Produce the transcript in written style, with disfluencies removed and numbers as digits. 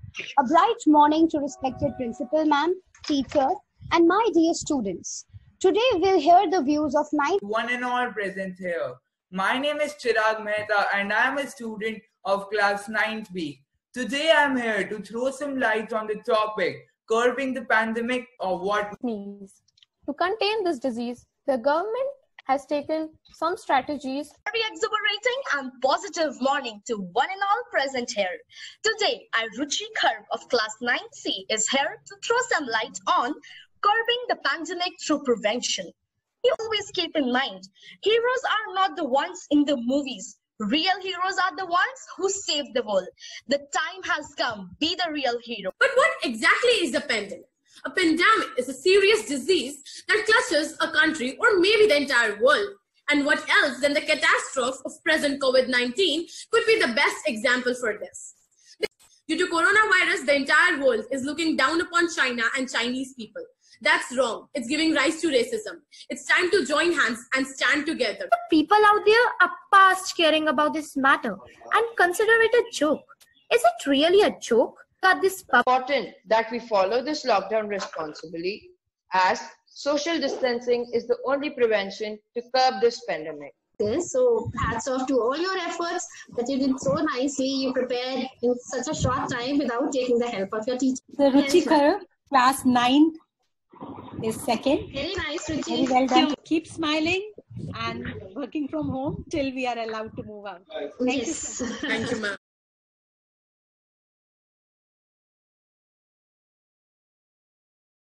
A bright morning to respected principal ma'am, teachers, and my dear students. Today we'll hear the views of 9th one and all present here. My name is Chirag Mehta and I am a student of class 9th B. Today I am here to throw some light on the topic, curbing the pandemic or what. To contain this disease, the government has taken some strategies. Very exhilarating and positive morning to one and all present here. Today, Ruchi Karp of class 9C is here to throw some light on curbing the pandemic through prevention. You always keep in mind, heroes are not the ones in the movies. Real heroes are the ones who save the world. The time has come, be the real hero. But what exactly is a pandemic? A pandemic is a serious disease that clutches a country or maybe the entire world. And what else than the catastrophe of present COVID-19 could be the best example for this. Due to coronavirus, the entire world is looking down upon China and Chinese people. That's wrong. It's giving rise to racism. It's time to join hands and stand together. People out there are past caring about this matter and consider it a joke. Is it really a joke? It's important that we follow this lockdown responsibly, as social distancing is the only prevention to curb this pandemic. So hats off to all your efforts that you did so nicely. You prepared in such a short time without taking the help of your teacher. The Ruchi Karp, class 9 is second. Very nice, Ruchi. Very well done. Keep smiling and working from home till we are allowed to move out. Yes. Thank you, ma'am.